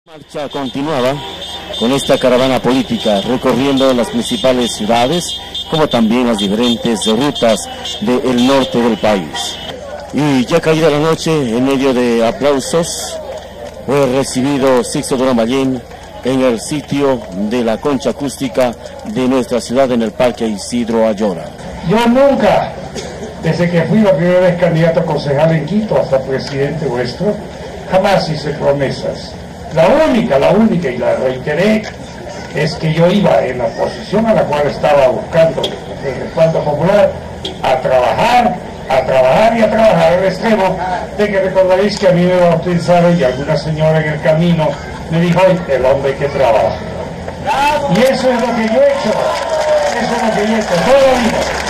La marcha continuaba con esta caravana política recorriendo las principales ciudades como también las diferentes rutas del norte del país. Y ya caída la noche, en medio de aplausos, fue recibido Sixto Durán Ballén en el sitio de la concha acústica de nuestra ciudad en el Parque Isidro Ayora. Yo nunca, desde que fui la primera vez candidato a concejal en Quito hasta presidente vuestro, jamás hice promesas. La única, y la reiteré, es que yo iba en la posición a la cual estaba buscando el respaldo popular a trabajar al extremo de que recordaréis que a mí me bautizaron y alguna señora en el camino me dijo, el hombre que trabaja. Y eso es lo que yo he hecho, toda la vida.